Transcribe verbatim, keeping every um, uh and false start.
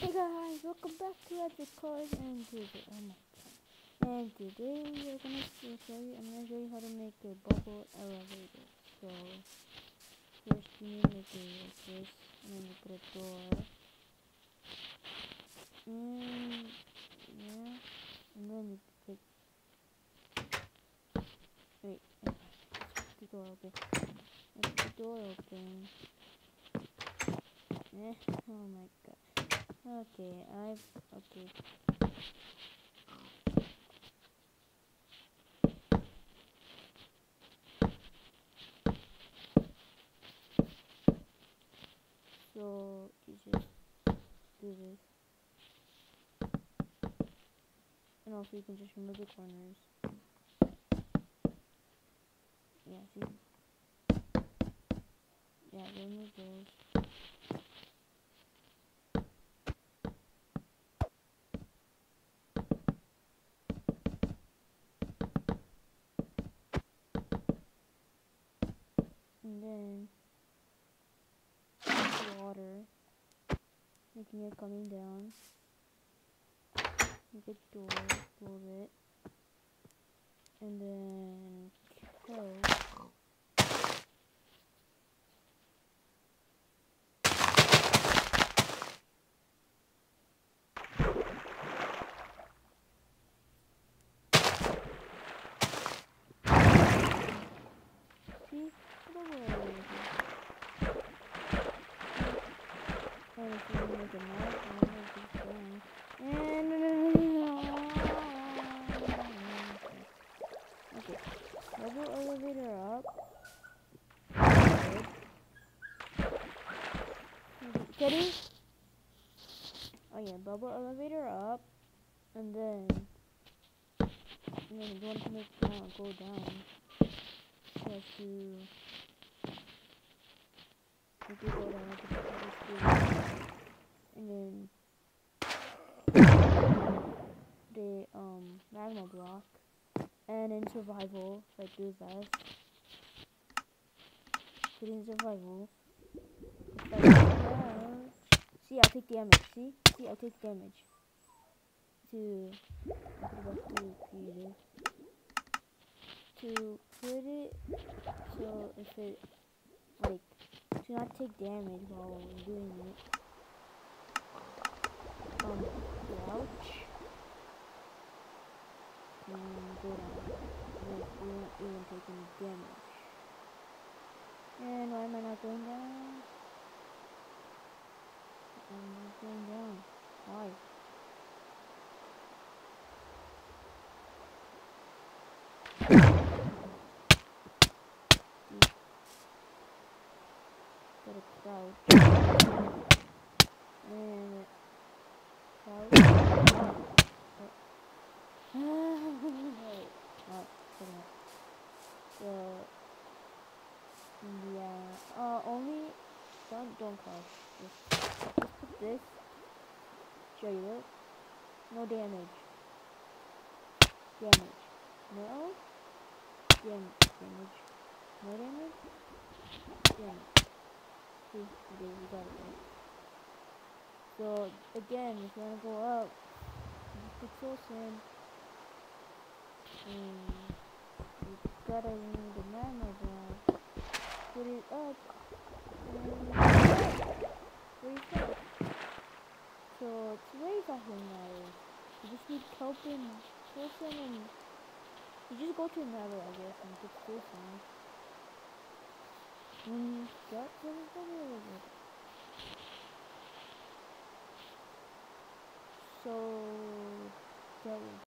Hey guys, welcome back to Epic Cars and today, oh my god. And today we are gonna show you, I'm gonna show you how to make a bubble elevator. So first you need to make it like this, and then you put a door. And yeah, and then you take wait, the door open. Make the door open. Eh, oh my god. Okay, I've okay. So you just do this. And also you can just remove the corners. Yeah, see? Yeah, remove those. And then water, making it coming down. Make a door, pull it, and then close. See? Bubble elevator. And if you want to make a knife, I'm gonna make this down. And okay, bubble elevator up. Steady. Oh yeah, bubble elevator up, and then and then you want to make down go down. You have to make it go down like this, and then the um magma block, and in survival, if I do this, put in survival. If I crouch, see, I take damage. See, see, I take damage. To I'll put it back to creative. To put it so if it like to not take damage while doing it. Um, crouch and go down. Like we won't even take any damage. And why am I not going down? I'm not going down. Why? Gotta crouch. And crouch. Wait, not putting it. So yeah, uh, only don't don't crouch. Just, just put this. Show you it. No damage. Damage. No. Damage. Damage. No damage. Damage. See, we did. We got it right. So again, if you wanna go up, just put source in, and you gotta remove the magma block. Put it up. Reset. So it's way fucking matters. You just need Kelpin, Wilson, and you just go to another, I guess, and put Wilson. When you got them, it's gonna be a little bit. So that was